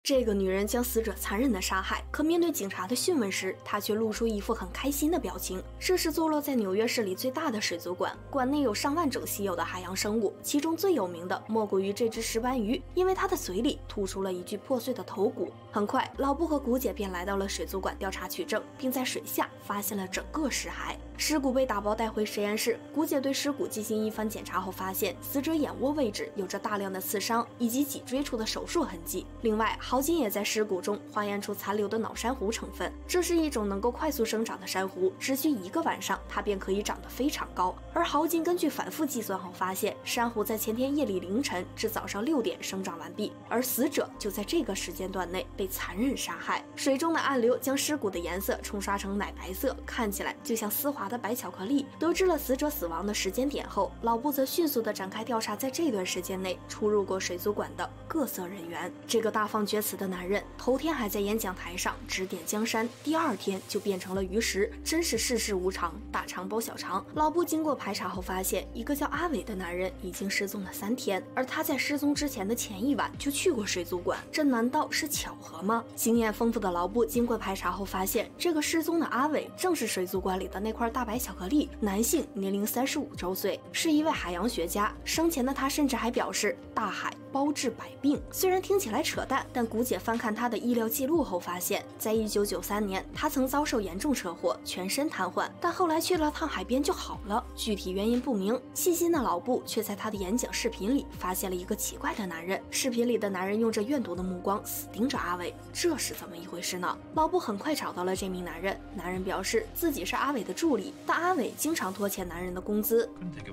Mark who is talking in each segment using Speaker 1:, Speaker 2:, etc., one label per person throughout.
Speaker 1: 这个女人将死者残忍的杀害，可面对警察的讯问时，她却露出一副很开心的表情。这是坐落在纽约市里最大的水族馆，馆内有上万种稀有的海洋生物，其中最有名的莫过于这只石斑鱼，因为它的嘴里吐出了一具破碎的头骨。很快，老布和古姐便来到了水族馆调查取证，并在水下发现了整个尸骸。尸骨被打包带回实验室，古姐对尸骨进行一番检查后发现，死者眼窝位置有着大量的刺伤以及脊椎处的手术痕迹。另外，豪金也在尸骨中化验出残留的脑珊瑚成分，这是一种能够快速生长的珊瑚，只需1个晚上，它便可以长得非常高。而豪金根据反复计算后发现，珊瑚在前天夜里凌晨至早上6点生长完毕，而死者就在这个时间段内被残忍杀害。水中的暗流将尸骨的颜色冲刷成奶白色，看起来就像丝滑的白巧克力。得知了死者死亡的时间点后，老布则迅速地展开调查，在这段时间内出入过水族馆的各色人员。这个大放厥词的男人，头天还在演讲台上指点江山，第2天就变成了鱼食，真是世事无常，大肠包小肠。老布经过排查后发现，一个叫阿伟的男人已经失踪了3天，而他在失踪之前的前一晚就去过水族馆，这难道是巧合吗？经验丰富的老布经过排查后发现，这个失踪的阿伟正是水族馆里的那块大白巧克力，男性，年龄35周岁，是一位海洋学家。生前的他甚至还表示大海包治百病。虽然听起来扯淡，但古姐翻看他的医疗记录后发现，在1993年他曾遭受严重车祸，全身瘫痪，但后来去了趟海边就好了，具体原因不明。细心的老布却在他的演讲视频里发现了一个奇怪的男人，视频里的男人用着怨毒的目光死盯着阿伟，这是怎么一回事呢？老布很快找到了这名男人，男人表示自己是阿伟的助理，但阿伟经常拖欠男人的工资。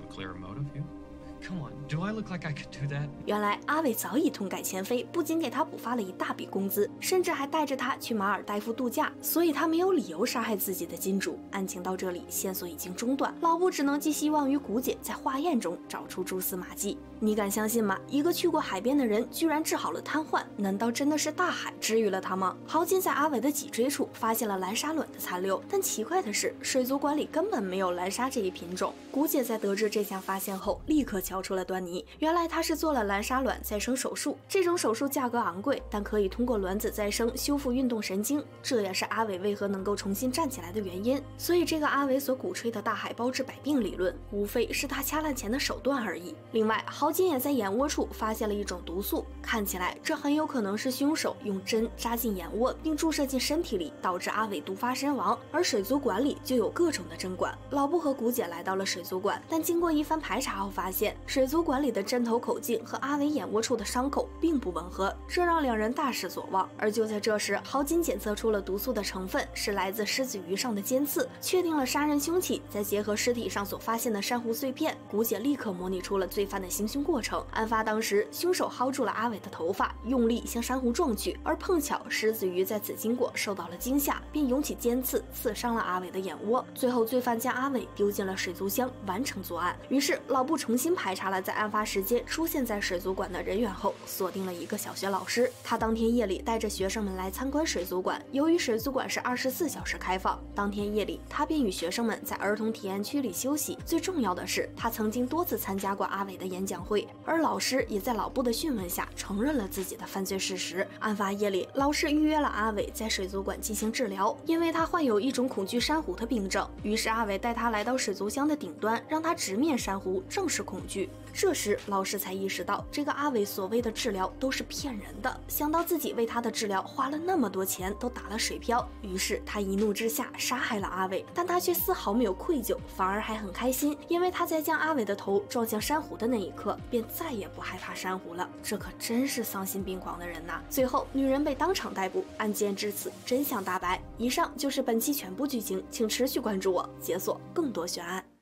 Speaker 1: 原来阿伟早已痛改前非，不仅给他补发了一大笔工资，甚至还带着他去马尔代夫度假，所以他没有理由杀害自己的金主。案情到这里，线索已经中断，老布只能寄希望于古姐在化验中找出蛛丝马迹。你敢相信吗？一个去过海边的人居然治好了瘫痪，难道真的是大海治愈了他吗？豪金在阿伟的脊椎处发现了蓝鲨卵的残留，但奇怪的是，水族馆里根本没有蓝鲨这一品种。古姐在得知这项发现后，立刻敲出了端倪。原来他是做了蓝鲨卵再生手术，这种手术价格昂贵，但可以通过卵子再生修复运动神经，这也是阿伟为何能够重新站起来的原因。所以这个阿伟所鼓吹的大海包治百病理论，无非是他掐烂钱的手段而已。另外，豪金也在眼窝处发现了一种毒素，看起来这很有可能是凶手用针扎进眼窝并注射进身体里，导致阿伟毒发身亡。而水族馆里就有各种的针管。老布和古姐来到了水族馆，但经过一番排查后发现，水族馆里的针头口径和阿伟眼窝处的伤口并不吻合，这让两人大失所望。而就在这时，豪金检测出了毒素的成分是来自狮子鱼上的尖刺，确定了杀人凶器。再结合尸体上所发现的珊瑚碎片，古姐立刻模拟出了罪犯的行凶过程。案发当时，凶手薅住了阿伟的头发，用力向珊瑚撞去，而碰巧狮子鱼在此经过受到了惊吓，便涌起尖刺刺伤了阿伟的眼窝。最后罪犯将阿伟丢进了水族箱，完成作案。于是老布重新排查了在案发时间出现在水族馆的人员后，锁定了一个小学老师。他当天夜里带着学生们来参观水族馆，由于水族馆是24小时开放，当天夜里他便与学生们在儿童体验区里休息。最重要的是，他曾经多次参加过阿伟的演讲会，而老师也在老布的讯问下承认了自己的犯罪事实。案发夜里，老师预约了阿伟在水族馆进行治疗，因为他患有一种恐惧珊瑚的病症。于是阿伟带他来到水族箱的顶端，让他直面珊瑚，正是恐惧。这时老师才意识到，这个阿伟所谓的治疗都是骗人的，想到自己为他的治疗花了那么多钱都打了水漂，于是他一怒之下杀害了阿伟。但他却丝毫没有愧疚，反而还很开心，因为他在将阿伟的头撞向珊瑚的那一刻，便再也不害怕珊瑚了。这可真是丧心病狂的人呐！最后女人被当场逮捕，案件至此真相大白。以上就是本期全部剧情，请持续关注我，解锁更多悬案。